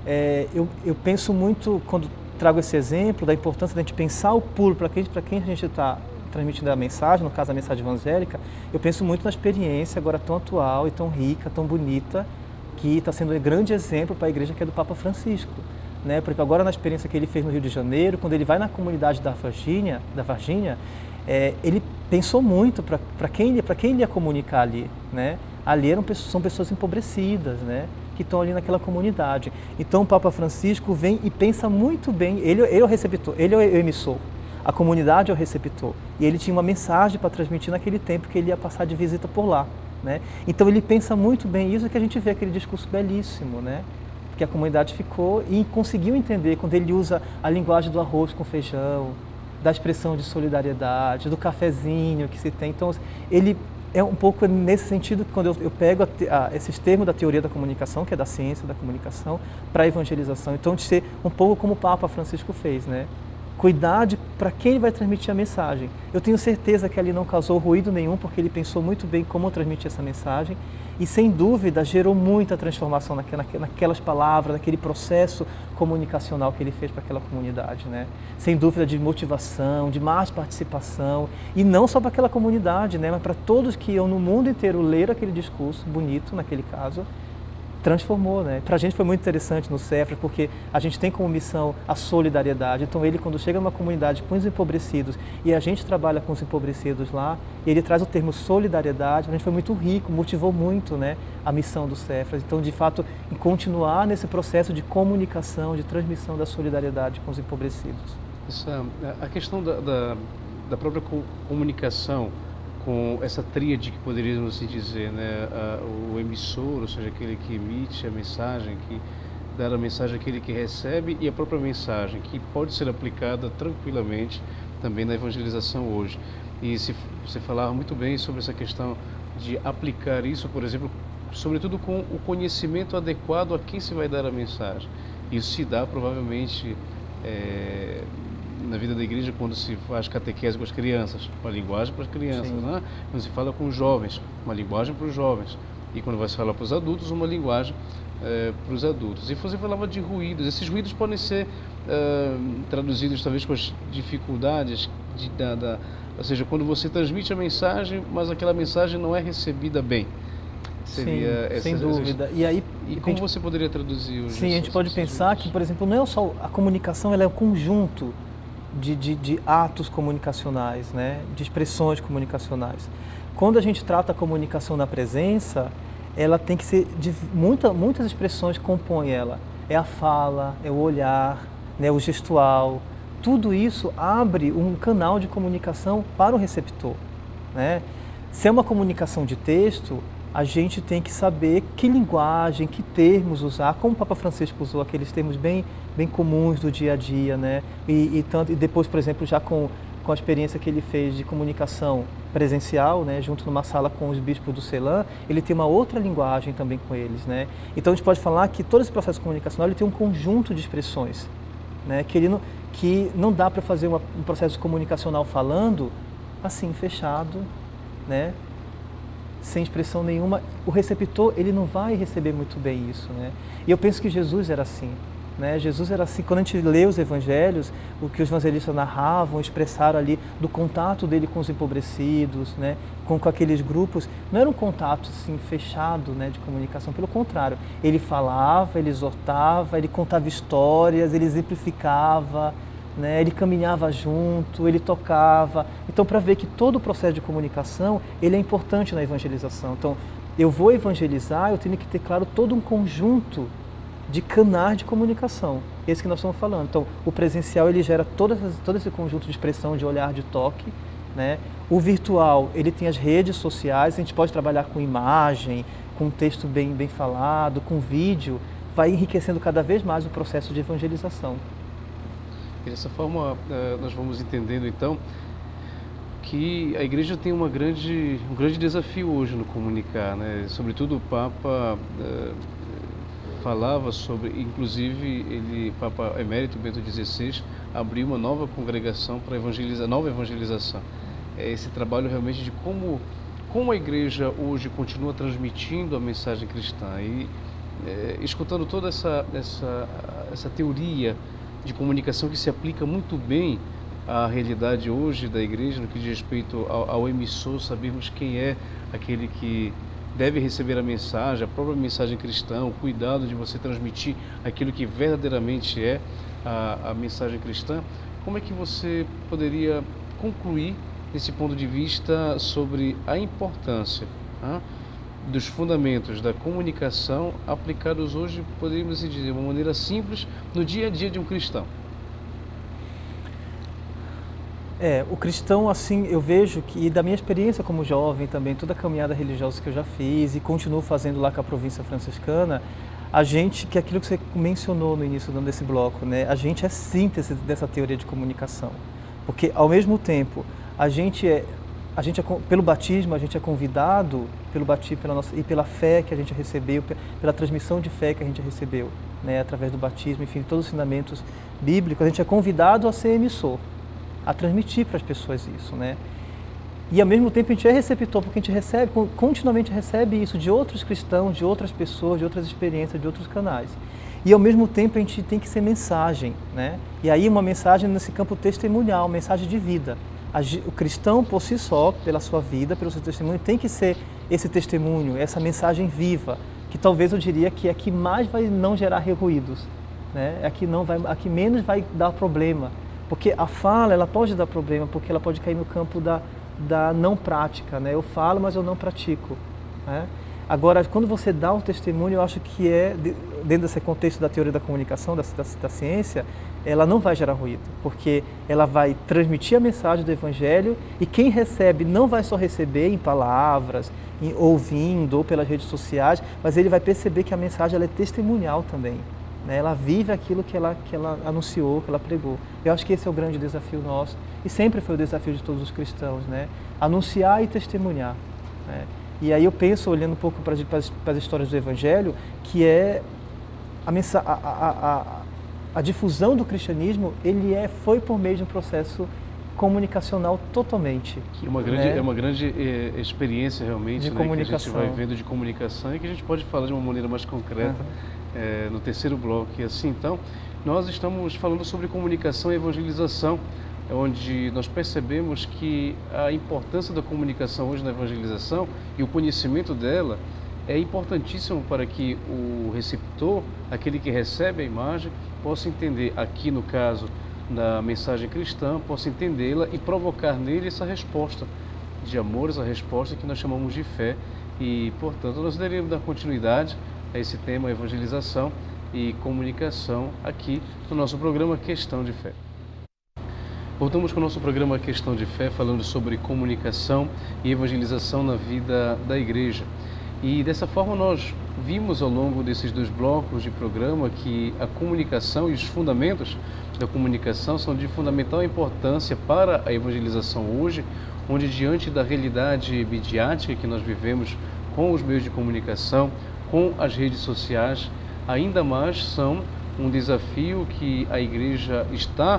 eu penso muito, quando trago esse exemplo, da importância da gente pensar o público para quem a gente está transmitindo a mensagem, no caso a mensagem evangélica. Eu penso muito na experiência agora tão atual e tão rica, tão bonita, que está sendo um grande exemplo para a igreja, que é do Papa Francisco, né? Porque agora na experiência que ele fez no Rio de Janeiro, quando ele vai na comunidade da Varginha, ele pensou muito para quem ele ia comunicar ali, né? Ali são pessoas empobrecidas, né? que estão ali naquela comunidade. Então o Papa Francisco vem e pensa muito bem, ele é o receptor, ele é o emissor, a comunidade é o receptor. E ele tinha uma mensagem para transmitir naquele tempo que ele ia passar de visita por lá, né? Então ele pensa muito bem isso, que a gente vê aquele discurso belíssimo, né? Que a comunidade ficou e conseguiu entender quando ele usa a linguagem do arroz com feijão, da expressão de solidariedade, do cafezinho que se tem. Então ele é um pouco nesse sentido que quando eu pego esses termos da teoria da comunicação, que é da ciência da comunicação, para a evangelização. Então, de ser um pouco como o Papa Francisco fez, né? Cuidar para quem vai transmitir a mensagem. Eu tenho certeza que ali não causou ruído nenhum, porque ele pensou muito bem como transmitir essa mensagem e, sem dúvida, gerou muita transformação naquelas palavras, naquele processo comunicacional que ele fez para aquela comunidade, né? Sem dúvida, de motivação, de mais participação, e não só para aquela comunidade, né? Mas para todos que iam no mundo inteiro ler aquele discurso bonito, naquele caso, transformou, né? Para a gente foi muito interessante no Cefras, porque a gente tem como missão a solidariedade. Então ele, quando chega numa comunidade com os empobrecidos, e a gente trabalha com os empobrecidos lá, ele traz o termo solidariedade, a gente foi muito rico, motivou muito, né, a missão do Cefras. Então, de fato, em continuar nesse processo de comunicação, de transmissão da solidariedade com os empobrecidos. A questão da própria comunicação, com essa tríade que poderíamos assim dizer, né? O emissor, ou seja, aquele que emite a mensagem, que dá a mensagem àquele que recebe, e a própria mensagem, que pode ser aplicada tranquilamente também na evangelização hoje. E você falava muito bem sobre essa questão de aplicar isso, por exemplo, sobretudo com o conhecimento adequado a quem se vai dar a mensagem. Isso se dá provavelmente na vida da igreja quando se faz catequese com as crianças, uma linguagem para as crianças, né? Quando se fala com os jovens, uma linguagem para os jovens, e quando vai se falar para os adultos, uma linguagem para os adultos. E você falava de ruídos, esses ruídos podem ser traduzidos talvez com as dificuldades, ou seja, quando você transmite a mensagem, mas aquela mensagem não é recebida bem. Seria sem dúvida. E como você poderia traduzir hoje? Sim, a gente pode pensar que, por exemplo, não é só a comunicação, ela é um conjunto de atos comunicacionais, né? De expressões comunicacionais. Quando a gente trata a comunicação na presença, ela tem que ser muitas expressões compõem ela. É a fala, é o olhar, né? O gestual. Tudo isso abre um canal de comunicação para o receptor, né? Se é uma comunicação de texto, a gente tem que saber que linguagem, que termos usar, como o Papa Francisco usou aqueles termos bem comuns do dia a dia, né? E depois, por exemplo, já com a experiência que ele fez de comunicação presencial, né, junto numa sala com os bispos do Ceilã, ele tem uma outra linguagem também com eles, né? Então a gente pode falar que todo esse processo comunicacional ele tem um conjunto de expressões, né? Que não dá para fazer um processo comunicacional falando assim, fechado, né? Sem expressão nenhuma. O receptor ele não vai receber muito bem isso, né? E eu penso que Jesus era assim, né? Jesus era assim. Quando a gente lê os evangelhos, o que os evangelistas narravam, expressaram ali do contato dele com os empobrecidos, né? Com aqueles grupos, não era um contato assim fechado, né, de comunicação, pelo contrário, ele falava, ele exortava, ele contava histórias, ele exemplificava, né? Ele caminhava junto, ele tocava. Então, para ver que todo o processo de comunicação ele é importante na evangelização. Então, eu vou evangelizar, eu tenho que ter claro todo um conjunto de canais de comunicação, esse que nós estamos falando. Então, o presencial ele gera todo esse conjunto de expressão, de olhar, de toque, né? O virtual ele tem as redes sociais, a gente pode trabalhar com imagem, com texto bem falado, com vídeo, vai enriquecendo cada vez mais o processo de evangelização. E dessa forma, nós vamos entendendo, então, que a igreja tem um grande desafio hoje no comunicar, né? Sobretudo o Papa falava sobre, inclusive, Papa Emérito Bento XVI abriu uma nova congregação para nova evangelização. É esse trabalho realmente de como a igreja hoje continua transmitindo a mensagem cristã. E escutando toda essa teoria de comunicação que se aplica muito bem à realidade hoje da igreja, no que diz respeito ao emissor, sabermos quem é aquele que deve receber a mensagem, a própria mensagem cristã, o cuidado de você transmitir aquilo que verdadeiramente é a mensagem cristã. Como é que você poderia concluir, desse ponto de vista, sobre a importância dos fundamentos da comunicação aplicados hoje, poderíamos dizer, de uma maneira simples, no dia a dia de um cristão? O cristão, assim, eu vejo que, e da minha experiência como jovem também, toda a caminhada religiosa que eu já fiz e continuo fazendo lá com a província franciscana, a gente, que é aquilo que você mencionou no início desse bloco, né? A gente é síntese dessa teoria de comunicação. Porque, ao mesmo tempo, pelo batismo, a gente é convidado, pelo batismo e pela fé que a gente recebeu, pela transmissão de fé que a gente recebeu, né? Através do batismo, enfim, todos os ensinamentos bíblicos, a gente é convidado a ser emissor, a transmitir para as pessoas isso, né? E ao mesmo tempo a gente é receptor, porque a gente continuamente recebe isso de outros cristãos, de outras pessoas, de outras experiências, de outros canais. E ao mesmo tempo a gente tem que ser mensagem, né? E aí uma mensagem nesse campo testemunial, mensagem de vida. O cristão por si só, pela sua vida, pelo seu testemunho, tem que ser esse testemunho, essa mensagem viva, que talvez eu diria que é a que mais vai não gerar ruídos, né? É a que menos vai dar problema. Porque a fala, ela pode dar problema, porque ela pode cair no campo da não prática, né? Eu falo, mas eu não pratico, né? Agora, quando você dá um testemunho, eu acho que dentro desse contexto da teoria da comunicação, da ciência, ela não vai gerar ruído, porque ela vai transmitir a mensagem do Evangelho e quem recebe não vai só receber em palavras, ouvindo ou pelas redes sociais, mas ele vai perceber que a mensagem ela é testemunial também. Ela vive aquilo que ela anunciou, que ela pregou. Eu acho que esse é o grande desafio nosso e sempre foi o desafio de todos os cristãos, né? Anunciar e testemunhar, né? E aí eu penso, olhando um pouco para as histórias do Evangelho, que é a difusão do cristianismo, foi por meio de um processo comunicacional totalmente. Que é uma grande experiência realmente, né, que a gente vai vendo de comunicação e que a gente pode falar de uma maneira mais concreta. No terceiro bloco. E assim, então, nós estamos falando sobre comunicação e evangelização, onde nós percebemos que a importância da comunicação hoje na evangelização e o conhecimento dela é importantíssimo para que o receptor, aquele que recebe a imagem, possa entender, aqui no caso da mensagem cristã, possa entendê-la e provocar nele essa resposta de amor, essa resposta que nós chamamos de fé. E, portanto, nós deveríamos dar continuidade a esse tema, evangelização e comunicação, aqui no nosso programa Questão de Fé. Voltamos com o nosso programa Questão de Fé, falando sobre comunicação e evangelização na vida da igreja. E dessa forma nós vimos ao longo desses 2 blocos de programa que a comunicação e os fundamentos da comunicação são de fundamental importância para a evangelização hoje, onde diante da realidade midiática que nós vivemos com os meios de comunicação, com as redes sociais, ainda mais são um desafio que a igreja está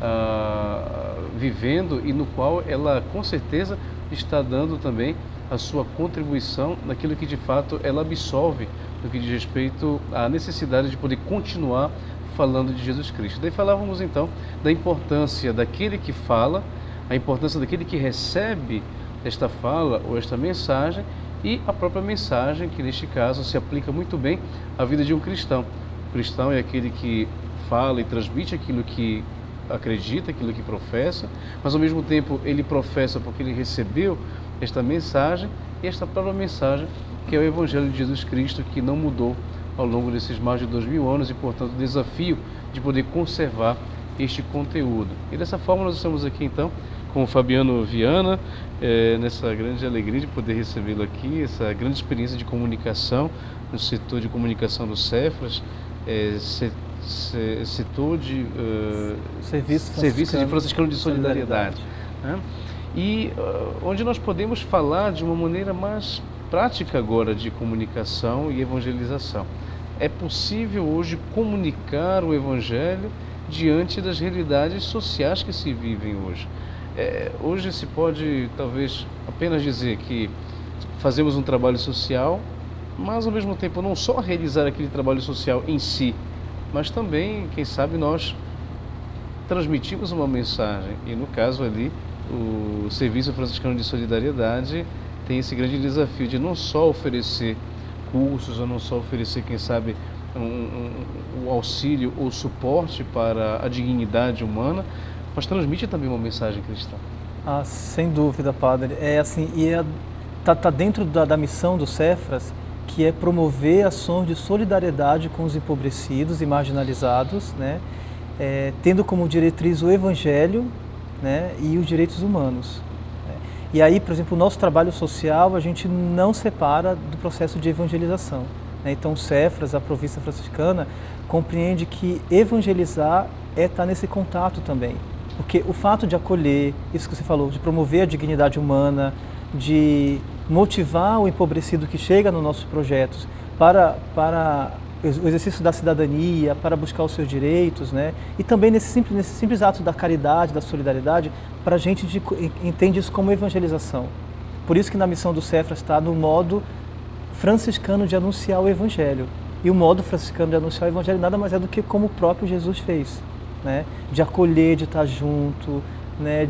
vivendo e no qual ela com certeza está dando também a sua contribuição naquilo que de fato ela absorve no que diz respeito à necessidade de poder continuar falando de Jesus Cristo. Daí falávamos então da importância daquele que fala, a importância daquele que recebe esta fala ou esta mensagem e a própria mensagem, que neste caso se aplica muito bem à vida de um cristão. O cristão é aquele que fala e transmite aquilo que acredita, aquilo que professa, mas ao mesmo tempo ele professa porque ele recebeu esta mensagem e esta própria mensagem que é o Evangelho de Jesus Cristo, que não mudou ao longo desses mais de 2000 anos e, portanto, o desafio de poder conservar este conteúdo. E dessa forma nós estamos aqui então com o Fabiano Viana, nessa grande alegria de poder recebê-lo aqui, essa grande experiência de comunicação no setor de comunicação do Cefras, setor de Serviço de Franciscano de Solidariedade. Né? E onde nós podemos falar de uma maneira mais prática agora de comunicação e evangelização. É possível hoje comunicar o Evangelho diante das realidades sociais que se vivem hoje. Hoje se pode talvez apenas dizer que fazemos um trabalho social, mas ao mesmo tempo não só realizar aquele trabalho social em si, mas também, quem sabe, nós transmitimos uma mensagem. E no caso ali, o Serviço Franciscano de Solidariedade tem esse grande desafio de não só oferecer cursos, ou não só oferecer, quem sabe, o auxílio ou suporte para a dignidade humana, mas transmite também uma mensagem cristã. Sem dúvida, padre. tá dentro da missão do Cefras, que é promover ações de solidariedade com os empobrecidos e marginalizados, né? Tendo como diretriz o Evangelho, né? E os direitos humanos. Né? E aí, por exemplo, o nosso trabalho social, a gente não separa do processo de evangelização. Né? Então, o Cefras, a província franciscana, compreende que evangelizar é estar nesse contato também. Porque o fato de acolher, isso que você falou, de promover a dignidade humana, de motivar o empobrecido que chega nos nossos projetos para o exercício da cidadania, para buscar os seus direitos, né? E também nesse simples ato da caridade, da solidariedade, para a gente entende isso como evangelização. Por isso que na missão do Cefras está no modo franciscano de anunciar o Evangelho. E o modo franciscano de anunciar o Evangelho nada mais é do que como o próprio Jesus fez, né? De acolher, de estar junto, né?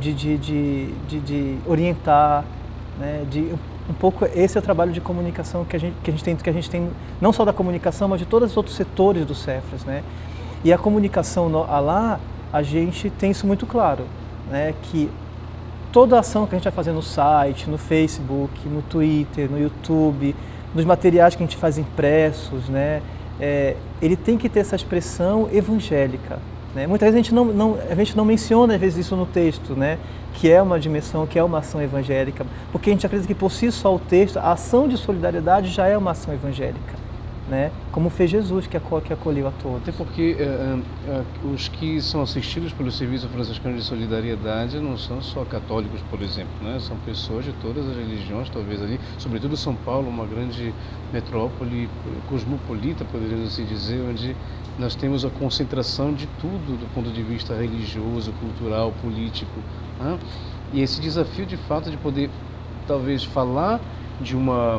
de orientar, né? Um pouco esse é o trabalho de comunicação que a gente tem não só da comunicação, mas de todos os outros setores do Cefras, né? E a comunicação lá, a gente tem isso muito claro, né? Que toda a ação que a gente vai fazer no site, no Facebook, no Twitter, no YouTube, nos materiais que a gente faz impressos, né? Ele tem que ter essa expressão evangélica, né? Muitas vezes a gente não menciona às vezes isso no texto, né? Que é uma dimensão, que é uma ação evangélica, porque a gente acredita que por si só o texto, a ação de solidariedade já é uma ação evangélica, né? Como fez Jesus, que acolheu a todos. Até porque os que são assistidos pelo Serviço Franciscano de Solidariedade não são só católicos, por exemplo, né? São pessoas de todas as religiões, talvez ali, sobretudo São Paulo, uma grande metrópole cosmopolita, poderíamos assim dizer, onde nós temos a concentração de tudo do ponto de vista religioso, cultural, político, né? E esse desafio de fato de poder talvez falar de uma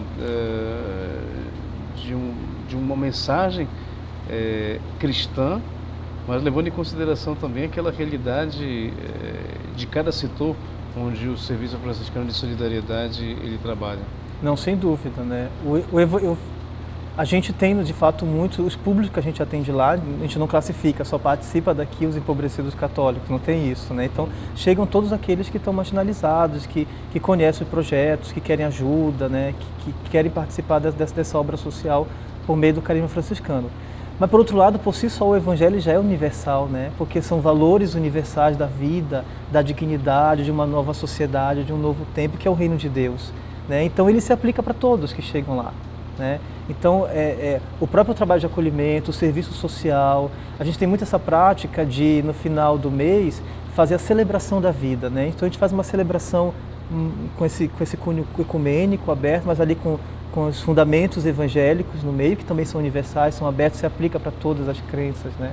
mensagem cristã, mas levando em consideração também aquela realidade de cada setor onde o Serviço Franciscano de Solidariedade ele trabalha. Não, sem dúvida, né? A gente tem, de fato, os públicos que a gente atende lá, a gente não classifica, só participa daqui os empobrecidos católicos, não tem isso, né? Então, chegam todos aqueles que estão marginalizados, que conhecem os projetos, que querem ajuda, né? Que querem participar dessa obra social por meio do carisma franciscano. Mas, por outro lado, por si só, o Evangelho já é universal, né? Porque são valores universais da vida, da dignidade, de uma nova sociedade, de um novo tempo, que é o reino de Deus, né? Então, ele se aplica para todos que chegam lá, né? Então, o próprio trabalho de acolhimento, o serviço social, a gente tem muito essa prática de, no final do mês, fazer a celebração da vida, né? Então, a gente faz uma celebração com esse cunho ecumênico aberto, mas ali com os fundamentos evangélicos no meio, que também são universais, são abertos, se aplica para todas as crenças, né?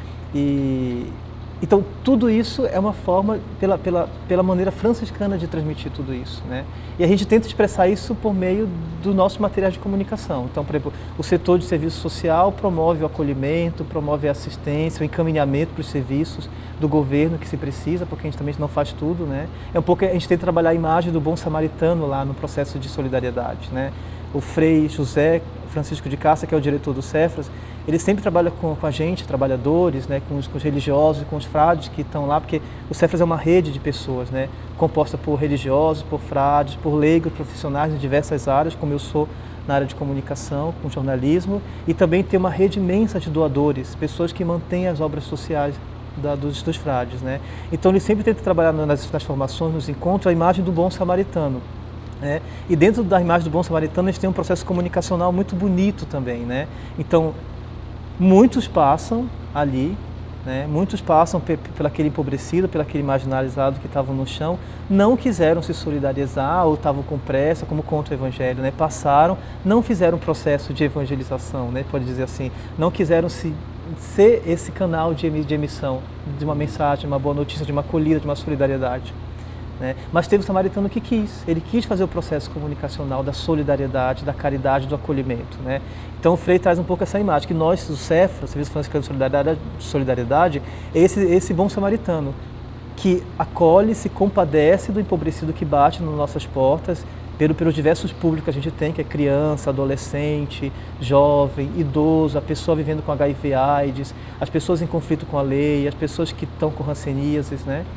Então, tudo isso é uma forma, pela maneira franciscana de transmitir tudo isso, né? E a gente tenta expressar isso por meio do nosso material de comunicação. Então, por exemplo, o setor de serviço social promove o acolhimento, promove a assistência, o encaminhamento para os serviços do governo que se precisa, porque a gente também não faz tudo, né? É um pouco, a gente tenta trabalhar a imagem do bom samaritano lá no processo de solidariedade, né? O Frei José Francisco de Cássia, que é o diretor do Cefras, ele sempre trabalha com a gente, trabalhadores, né, com os religiosos, com os frades que estão lá, porque o Cefras é uma rede de pessoas, né, composta por religiosos, por frades, por leigos profissionais em diversas áreas, como eu sou na área de comunicação, com jornalismo, e também tem uma rede imensa de doadores, pessoas que mantêm as obras sociais dos frades, né. Então ele sempre tenta trabalhar nas formações, nos encontros, a imagem do bom samaritano. E dentro da imagem do bom samaritano, a gente tem um processo comunicacional muito bonito também, né? Então, muitos passam ali, né? Muitos passam pelo aquele empobrecido, pelo aquele marginalizado que estavam no chão, não quiseram se solidarizar ou estavam com pressa, como conta o Evangelho, né? Passaram, não fizeram um processo de evangelização, né? Pode dizer assim, não quiseram ser esse canal de emissão de uma mensagem, de uma boa notícia, de uma acolhida, de uma solidariedade. Né? Mas teve o samaritano que ele quis fazer o processo comunicacional da solidariedade, da caridade, do acolhimento, né? Então o Frei traz um pouco essa imagem, que nós, o Cefras, o Serviço Franciscano de Solidariedade, é esse bom samaritano, que acolhe, se compadece do empobrecido que bate nas nossas portas, pelos diversos públicos que a gente tem, que é criança, adolescente, jovem, idoso, a pessoa vivendo com HIV/AIDS, as pessoas em conflito com a lei, as pessoas que estão com hanseníases, né?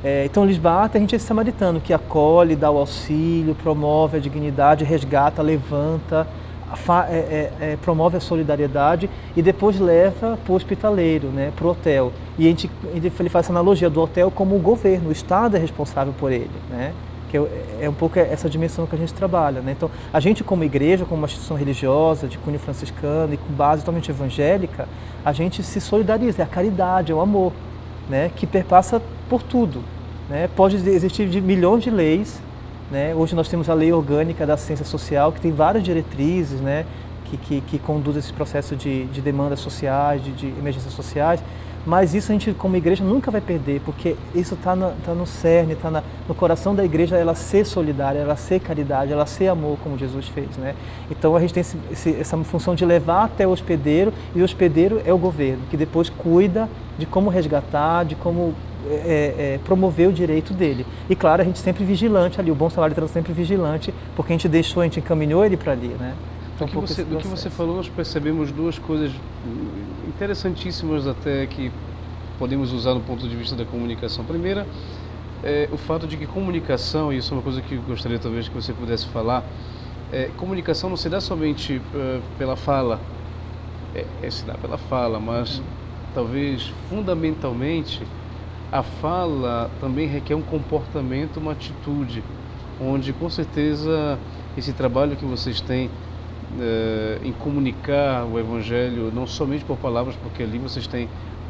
Então, Lisbata, a gente é esse samaritano que acolhe, dá o auxílio, promove a dignidade, resgata, levanta, promove a solidariedade e depois leva para o hospitaleiro, né, para o hotel. E ele faz essa analogia do hotel como o governo, o Estado é responsável por ele, né? Que é um pouco essa dimensão que a gente trabalha, né? Então, a gente como igreja, como uma instituição religiosa, de cunho franciscano e com base totalmente evangélica, a gente se solidariza, é a caridade, é o amor, né, que perpassa por tudo, né? Pode existir milhões de leis, né? Hoje nós temos a lei orgânica da assistência social, que tem várias diretrizes, né, que conduz esse processo de demandas sociais, de emergências sociais, mas isso a gente como igreja nunca vai perder, porque isso está no cerne, está no coração da igreja, ela ser solidária, ela ser caridade, ela ser amor, como Jesus fez, né? Então a gente tem essa função de levar até o hospedeiro, e o hospedeiro é o governo, que depois cuida de como resgatar, de como promover o direito dele. E claro, a gente sempre vigilante ali, o bom samaritano sempre vigilante, porque a gente encaminhou ele para ali, né? Então, do que você falou, nós percebemos duas coisas interessantíssimas até que podemos usar no ponto de vista da comunicação. Primeira, o fato de que comunicação, e isso é uma coisa que eu gostaria talvez que você pudesse falar, comunicação não se dá somente pela fala, se dá pela fala, mas talvez fundamentalmente a fala também requer um comportamento, uma atitude, onde com certeza esse trabalho que vocês têm em comunicar o Evangelho, não somente por palavras, porque ali vocês têm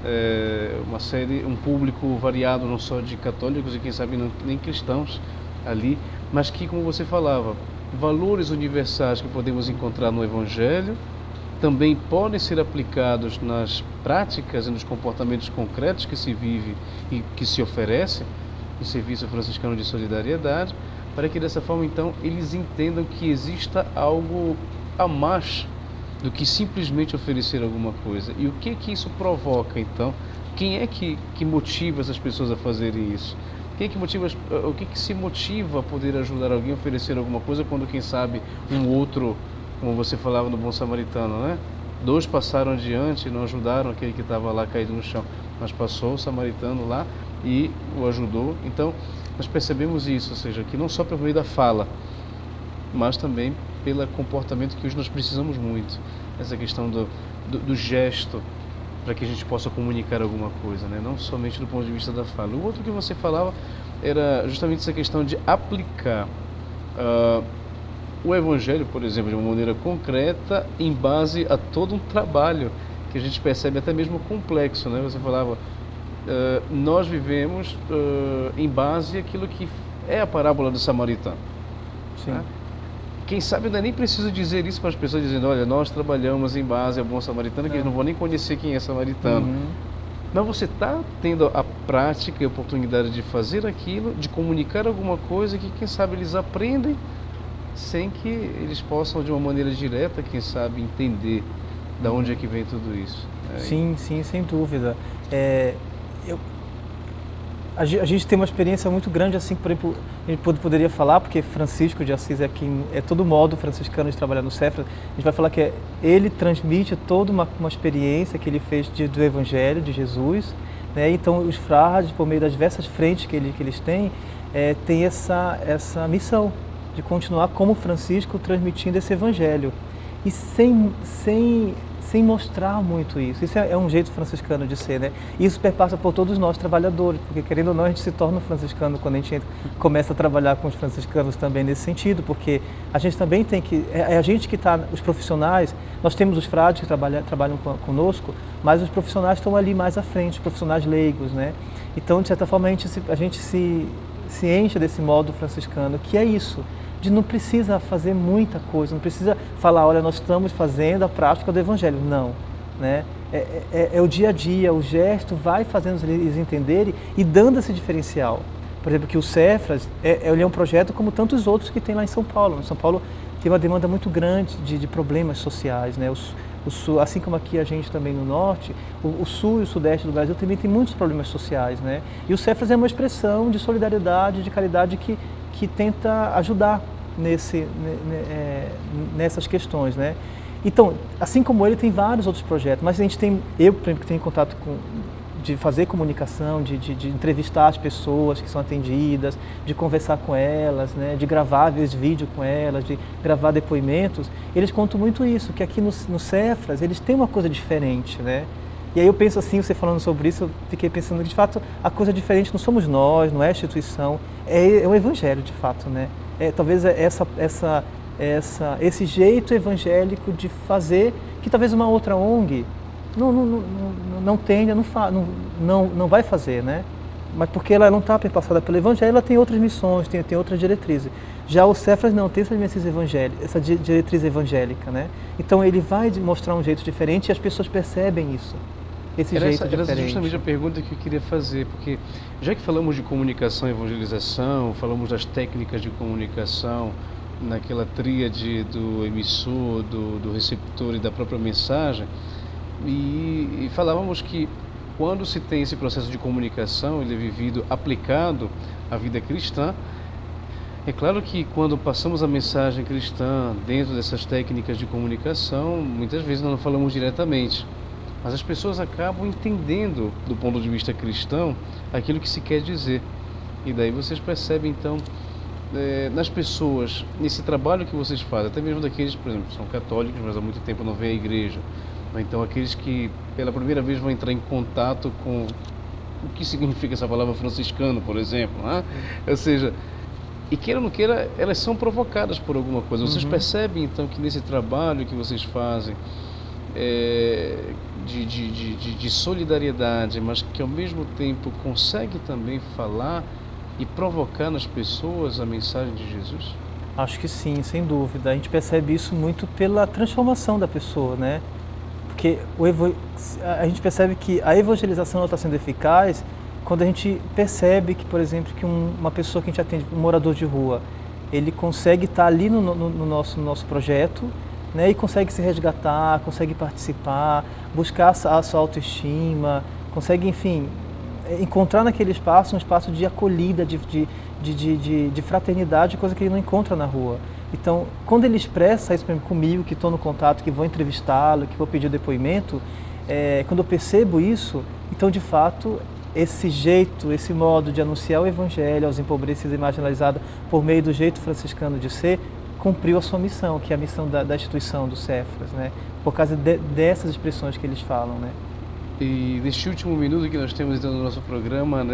um público variado, não só de católicos e quem sabe nem cristãos ali, mas que, como você falava, valores universais que podemos encontrar no Evangelho também podem ser aplicados nas práticas e nos comportamentos concretos que se vive e que se oferece no Serviço Franciscano de Solidariedade, para que dessa forma então eles entendam que exista algo a mais do que simplesmente oferecer alguma coisa. E o que isso provoca então? Quem é que motiva essas pessoas a fazerem isso? O que se motiva a poder ajudar alguém a oferecer alguma coisa quando, quem sabe, um outro, como você falava no Bom Samaritano, né? 2 passaram adiante e não ajudaram aquele que estava lá caído no chão, mas passou o samaritano lá e o ajudou. Então, nós percebemos isso, ou seja, que não só pelo meio da fala, mas também pelo comportamento que hoje nós precisamos muito, essa questão do gesto, para que a gente possa comunicar alguma coisa, né? Não somente do ponto de vista da fala. O outro que você falava era justamente essa questão de aplicar o Evangelho, por exemplo, de uma maneira concreta, em base a todo um trabalho que a gente percebe até mesmo complexo, né? Você falava, nós vivemos em base àquilo que é a parábola do samaritano. Sim. Né? Quem sabe ainda nem preciso dizer isso para as pessoas, dizendo, olha, nós trabalhamos em base ao bom samaritano, que eles não vão nem conhecer quem é samaritano. Mas você está tendo a prática e a oportunidade de fazer aquilo, de comunicar alguma coisa que, quem sabe, eles aprendem sem que eles possam, de uma maneira direta, quem sabe, entender de onde é que vem tudo isso. Sim, sem dúvida. A gente tem uma experiência muito grande, assim, por exemplo, a gente poderia falar, porque Francisco de Assis é todo modo franciscano de trabalhar no Cefras, a gente vai falar que ele transmite toda uma experiência que ele fez do Evangelho de Jesus, né? Então os frades, por meio das diversas frentes que eles têm, tem essa missão de continuar como Francisco transmitindo esse Evangelho e sem mostrar muito isso. Isso é um jeito franciscano de ser, né? Isso perpassa por todos nós trabalhadores, porque querendo ou não a gente se torna franciscano quando a gente começa a trabalhar com os franciscanos também nesse sentido, porque a gente também tem que, a gente que está, os profissionais, nós temos os frades que trabalham conosco, mas os profissionais estão ali mais à frente, os profissionais leigos, né? Então, de certa forma, a gente se enche desse modo franciscano, que é isso, de não precisa fazer muita coisa, não precisa falar, olha, nós estamos fazendo a prática do Evangelho. Não, né? É o dia a dia, o gesto vai fazendo eles entenderem e dando esse diferencial. Por exemplo, que o Cefras ele é um projeto como tantos outros que tem lá em São Paulo. Em São Paulo tem uma demanda muito grande de problemas sociais, né? O sul, assim como aqui a gente também no norte, o sul e o sudeste do Brasil também tem muitos problemas sociais, né? E o Cefras é uma expressão de solidariedade, de caridade que tenta ajudar nessas questões, né? Então, assim como ele, tem vários outros projetos, mas eu, por exemplo, que tenho contato de fazer comunicação, de entrevistar as pessoas que são atendidas, de conversar com elas, né, de gravar às vezes vídeo com elas, de gravar depoimentos, eles contam muito isso, que aqui no Cefras eles têm uma coisa diferente, né? E aí eu penso assim, você falando sobre isso, eu fiquei pensando que de fato a coisa diferente não somos nós, não é a instituição, é o Evangelho de fato, né? Talvez esse jeito evangélico de fazer que talvez uma outra ONG não tenha, não vai fazer, né? Mas porque ela não está perpassada pelo Evangelho, ela tem outras missões, tem outras diretrizes. Já o Cefras não tem essa diretriz evangélica, né? Então ele vai mostrar um jeito diferente e as pessoas percebem isso. Era justamente a pergunta que eu queria fazer, porque já que falamos de comunicação e evangelização, falamos das técnicas de comunicação, naquela tríade do emissor, do receptor e da própria mensagem, e falávamos que quando se tem esse processo de comunicação, ele é vivido, aplicado à vida cristã, é claro que quando passamos a mensagem cristã dentro dessas técnicas de comunicação, muitas vezes nós não falamos diretamente, mas as pessoas acabam entendendo, do ponto de vista cristão, aquilo que se quer dizer. E daí vocês percebem, então, nas pessoas, nesse trabalho que vocês fazem, até mesmo daqueles, por exemplo, que são católicos, mas há muito tempo não vêm à igreja, ou então aqueles que pela primeira vez vão entrar em contato com o que significa essa palavra franciscano, por exemplo, né? Ou seja, e queira ou não queira, elas são provocadas por alguma coisa. Vocês percebem, então, que nesse trabalho que vocês fazem, de solidariedade, mas que ao mesmo tempo consegue também falar e provocar nas pessoas a mensagem de Jesus? Acho que sim, sem dúvida. A gente percebe isso muito pela transformação da pessoa, né? Porque a gente percebe que a evangelização está sendo eficaz quando a gente percebe que, por exemplo, que uma pessoa que a gente atende, um morador de rua, ele consegue estar ali no nosso projeto, né, e consegue se resgatar, consegue participar, buscar a sua autoestima, consegue, enfim, encontrar naquele espaço um espaço de acolhida, de fraternidade, coisa que ele não encontra na rua. Então, quando ele expressa isso comigo, que estou no contato, que vou entrevistá-lo, que vou pedir o depoimento, quando eu percebo isso, então, de fato, esse jeito, esse modo de anunciar o Evangelho aos empobrecidos e marginalizados por meio do jeito franciscano de ser, cumpriu a sua missão, que é a missão da instituição do Cefras, né? Por causa dessas expressões que eles falam, né? E neste último minuto que nós temos então no nosso programa,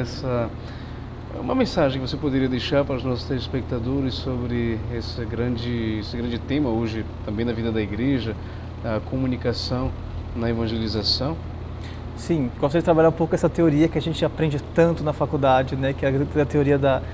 uma mensagem que você poderia deixar para os nossos telespectadores sobre esse grande tema hoje, também na vida da igreja, a comunicação na evangelização? Sim, gostaria de trabalhar um pouco essa teoria que a gente aprende tanto na faculdade, né? Que é a teoria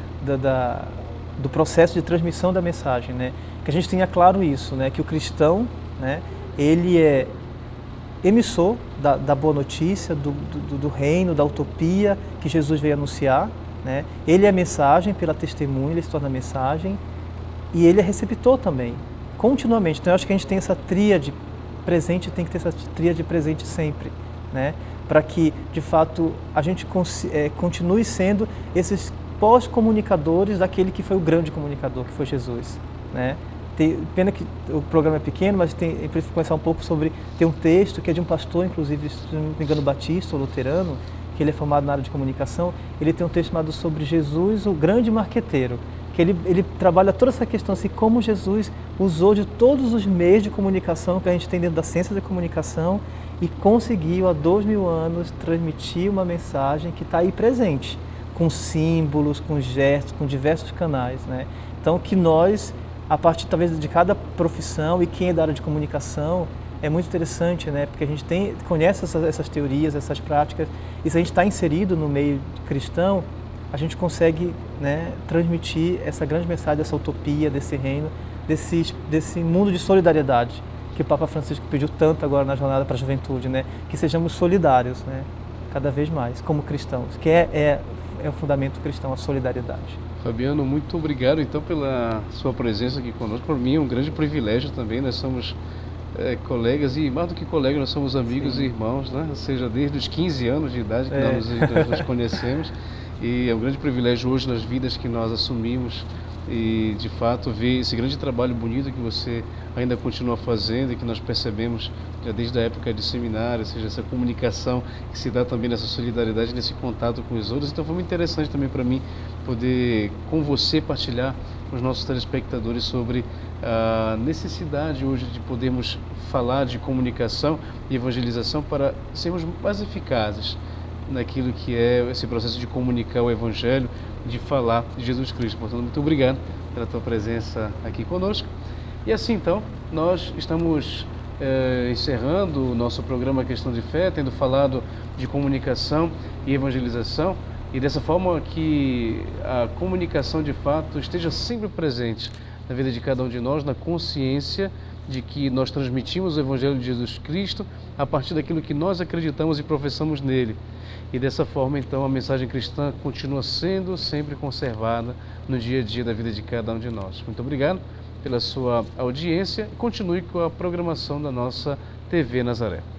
do processo de transmissão da mensagem, né? Que a gente tenha claro isso, né? Que o cristão, né? Ele é emissor da boa notícia, do reino, da utopia que Jesus veio anunciar, né? Ele é mensagem pela testemunha, ele se torna mensagem, e ele é receptor também, continuamente. Então eu acho que a gente tem essa tríade presente, tem que ter essa tríade presente sempre, né? Para que, de fato, a gente continue sendo esses pós-comunicadores daquele que foi o grande comunicador, que foi Jesus, né? Pena que o programa é pequeno, mas eu preciso conversar um pouco sobre... Tem um texto que é de um pastor, inclusive, se não me engano, batista ou luterano, que ele é formado na área de comunicação. Ele tem um texto chamado sobre Jesus, o grande marqueteiro, que ele trabalha toda essa questão, assim, como Jesus usou de todos os meios de comunicação que a gente tem dentro da ciência da comunicação e conseguiu, há 2000 anos, transmitir uma mensagem que está aí presente, com símbolos, com gestos, com diversos canais, né? Então, que nós, a partir talvez de cada profissão, e quem é da área de comunicação, é muito interessante, né? Porque a gente conhece essas teorias, essas práticas, e se a gente está inserido no meio cristão, a gente consegue, né, transmitir essa grande mensagem, dessa utopia, desse reino, desse mundo de solidariedade que o Papa Francisco pediu tanto agora na jornada para a juventude, né? Que sejamos solidários, né? Cada vez mais, como cristãos, que é o fundamento cristão, a solidariedade. Fabiano, muito obrigado então pela sua presença aqui conosco. Para mim é um grande privilégio também, nós somos colegas, e mais do que colegas, nós somos amigos Sim. e irmãos, né? Ou seja, desde os 15 anos de idade que nós nos conhecemos, e é um grande privilégio hoje nas vidas que nós assumimos e de fato ver esse grande trabalho bonito que você ainda continua fazendo e que nós percebemos já desde a época de seminário, ou seja, essa comunicação que se dá também nessa solidariedade, nesse contato com os outros. Então foi muito interessante também para mim poder com você partilhar com os nossos telespectadores sobre a necessidade hoje de podermos falar de comunicação e evangelização para sermos mais eficazes naquilo que é esse processo de comunicar o Evangelho, de falar de Jesus Cristo. Portanto, muito obrigado pela tua presença aqui conosco. E assim, então, nós estamos encerrando o nosso programa Questão de Fé, tendo falado de comunicação e evangelização, e dessa forma que a comunicação, de fato, esteja sempre presente na vida de cada um de nós, na consciência de que nós transmitimos o Evangelho de Jesus Cristo a partir daquilo que nós acreditamos e professamos nele. E dessa forma, então, a mensagem cristã continua sendo sempre conservada no dia a dia da vida de cada um de nós. Muito obrigado pela sua audiência e continue com a programação da nossa TV Nazaré.